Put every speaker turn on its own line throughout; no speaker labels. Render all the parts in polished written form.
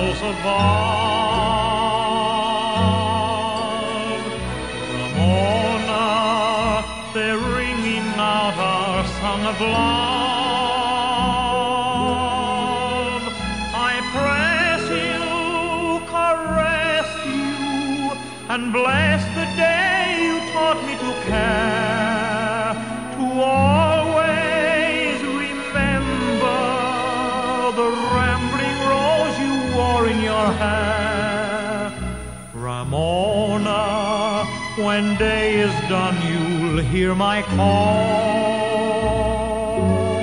else above. Ramona, they're ringing out our song of love. I press you, caress you, and bless the day you taught me to care, to always remember the rambling rose you wore in your hair. Ramona, when day is done, you'll hear my call.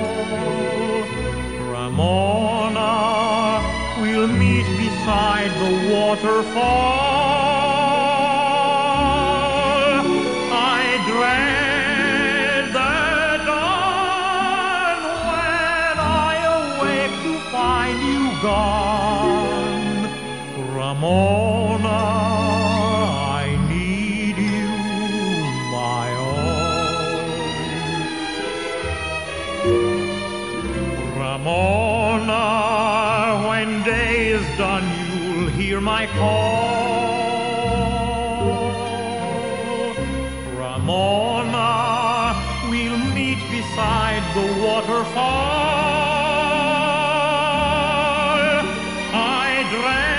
Ramona, we'll meet beside the waterfall. I dread the dawn when I awake to find you gone. Ramona, I need you, my own. Ramona, when day is done, you'll hear my call. Ramona, we'll meet beside the waterfall. I dread